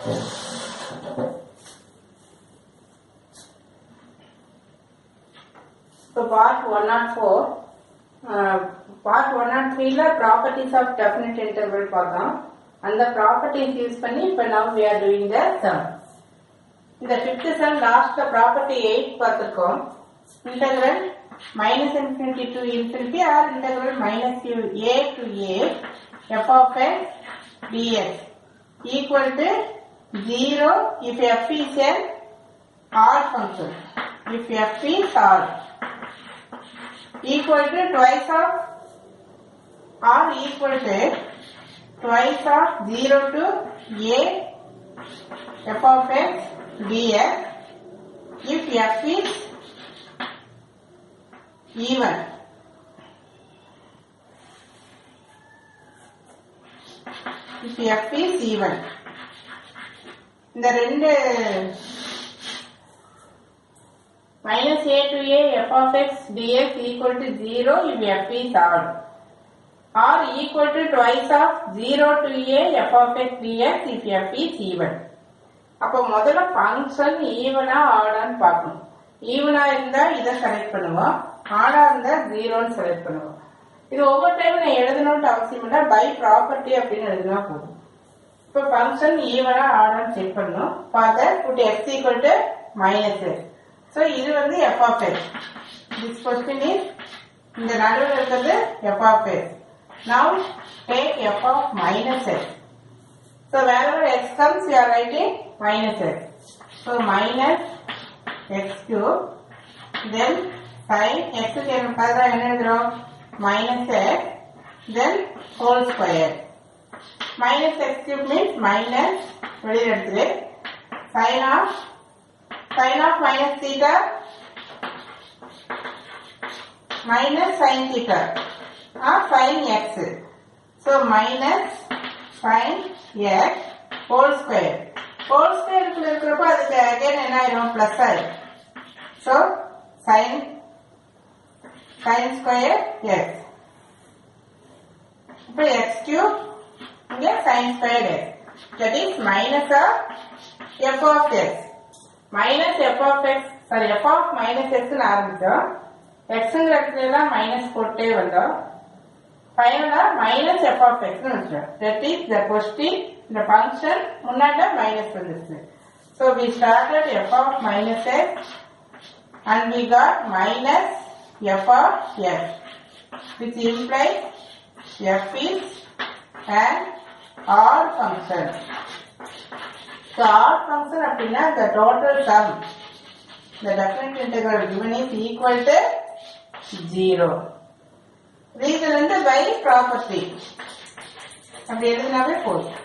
So part 104, part 103 la properties of definite interval பார்த்தோம். அந்த properties use பண்ணி இப்ப now we are doing the sum. இந்த fifth sum last property 8 பார்த்திருக்கோம். Integral minus infinity to infinity or integral minus a to a f of x dx equal to 0 if f is an odd function. If f is odd, equal to twice of or equal to twice of 0 to a f of x dx if f is even. If f is even. இந்த ரெண்டு minus a to a f of x dx equal to 0 if f is odd or equal to twice of 0 to a f of x dx if f is even. அப்போ முதல்ல function ஈவனா ஆடான்னு பார்க்கணும். ஈவனா இருந்தா இதை select பண்ணுவோம், ஆடா இருந்தா ஜீரோன்னு செலக்ட் பண்ணுவோம். இது ஒவ்வொரு டைம் நான் எழுதணும்னு அவசியம் இல்லை, பை ப்ராப்பர்ட்டி அப்படின்னு எழுதினா போதும். இப்போ ஃபங்க்ஷன் ஈவனா ஆடான்னு செக் பண்ணணும். Further put x equal to minus x. So இது வந்து f of x. This question is இந்த நடுவில் இருக்கிறது f of x. Now take f of minus x. So wherever x comes you are writing minus x. So minus x cube. Then sin x க்கு என்ன எழுதுறோம்? Minus x. Then whole square. Minus x cube means minus வெளியில் எடுத்துரு. Sin of minus theta minus sin theta or sin x. So minus sin x whole square. Whole square இருக்கிறப்ப அதுக்கு again என்ன ஆயிரும்? Plus ஆயிரும். So sin square x. இப்போ x cube இங்க sin square x. That is minus of f of x. Minus f of x, sorry, f of minus x ன்னு ஆரம்பிச்சோம். xங்கிற இடத்துல எல்லாம் மைனஸ் போட்டே வந்தோம். ஃபைனலா மைனஸ் f of x ன்னு வச்சோம். That is the question, the function முன்னாடி மைனஸ் வந்துருச்சு. So we started f of minus x and we got minus f of x, which implies f is an odd function. So odd function அப்படின்னா the total sum, the definite integral given is equal to 0. Reason வந்து by property. அப்படி எழுதினாவே போதும்.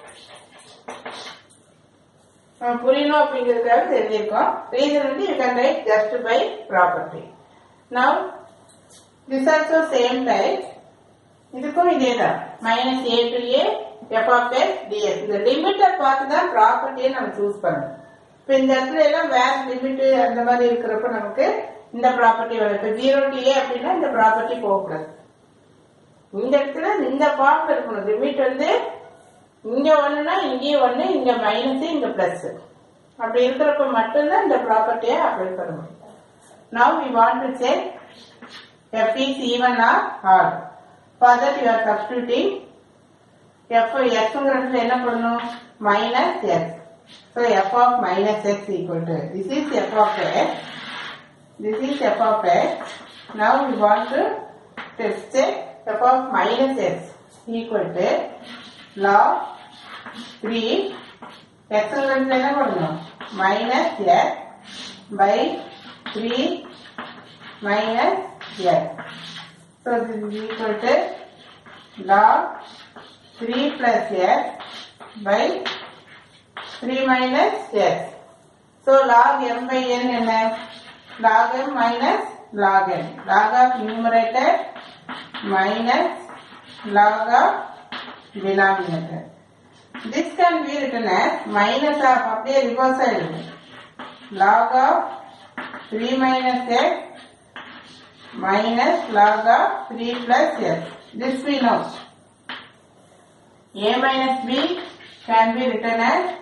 புரியணும் அப்படிங்கிறதுக்காக எழுதியிருக்கோம். Reason வந்து you can write just by property. Now this also same type. இதுக்கும் இதேதான் minus a to a f of x dx. இந்த லிமிட்டை பார்த்து தான் ப்ராப்பர்ட்டியை நம்ம சூஸ் பண்ணணும். இப்போ இந்த இடத்துல எல்லாம் வேற லிமிட் அந்த மாதிரி இருக்கிறப்ப நமக்கு இந்த ப்ராப்பர்ட்டி வரும். இப்போ 0 to a அப்படின்னா இந்த ப்ராப்பர்ட்டி போகக்கூடாது. இந்த இடத்துல இந்த ஃபார்ம்ல இருக்கணும். லிமிட் வந்து இங்க ஒண்ணுனா இங்கேயும் ஒண்ணு, இங்க மைனஸ் இங்க பிளஸ், அப்படி இருக்கிறப்ப மட்டும்தான் இந்த ப்ராப்பர்ட்டியை அப்ளை பண்ண முடியும். Now we want to check f is even or odd. For that you are substituting f xங்கிறதுல என்ன பண்ணணும்? minus x. So f of minus x equal to, this is f of x, this is f of x. Now we want to check f of minus x equal to log 3 xங்கிறதுல என்ன பண்ணணும்? minus x by 3 minus x. So this is equal to log 3 plus x by 3 minus x. So log m by n என்ன? log m minus log n. Log of numerator minus log of denominator. This can be written as minus of, அப்படியே reverse ஆயிடுது, log of 3 minus x minus log of 3 plus x. This we know. A minus b can be written as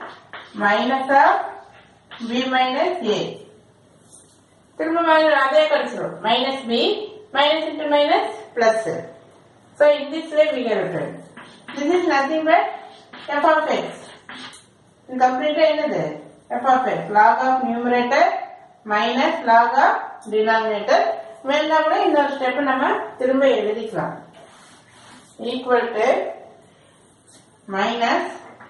minus of b minus a. திரும்ப அதே கிடைச்சிடும். Minus b minus into minus plus. So in this way we get written. This is nothing but f of x. Complete என்னது? f of x. Log of numerator minus log of denominator. வேணா கூட இந்த step நம்ம திரும்ப எழுதிக்கலாம். Equal to minus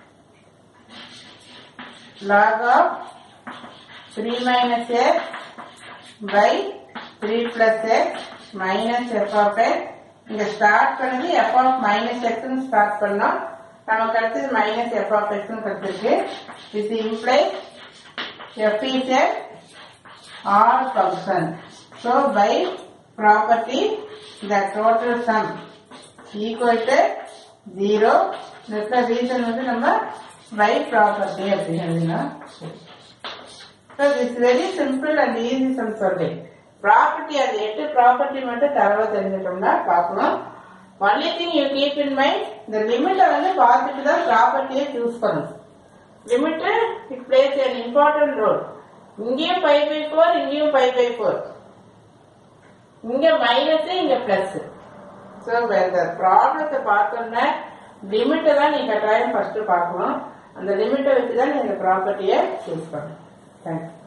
log of 3 minus x by 3 plus x minus f of x. இங்க start பண்ணது f of minus x ன்னு ஸ்டார்ட் பண்ணோம். நமக்கு அடுத்தது minus f of x ன்னு கிடைச்சிருக்கு. This implies f is an odd function. So by property the total sum equal to 0. That's the reason வந்து நம்ம by property அப்படின்னா. So this is very simple and easy sum solving. Property அது 8 property மட்டும் தரவா தெரிஞ்சிட்டோம்னா பார்க்கணும். Only thing you keep in mind, இந்த லிமிட்டை வந்து பார்த்துட்டு தான் ப்ராப்பர்ட்டியை சூஸ் பண்ணணும். Limit it plays an important role. இங்கேயும் 5/4, இங்கேயும் 5/4, இங்க மைனஸ் இங்க பிளஸ். ஸோ இந்த ப்ராப்ளத்தை பார்த்தோம்னா லிமிட்டை தான் நீ கட்டாயம் ஃபர்ஸ்ட் பார்க்கணும். அந்த லிமிட்டை வச்சு தான் நீ இந்த ப்ராப்பர்ட்டியை சூஸ் பண்ணணும். தேங்க்யூ.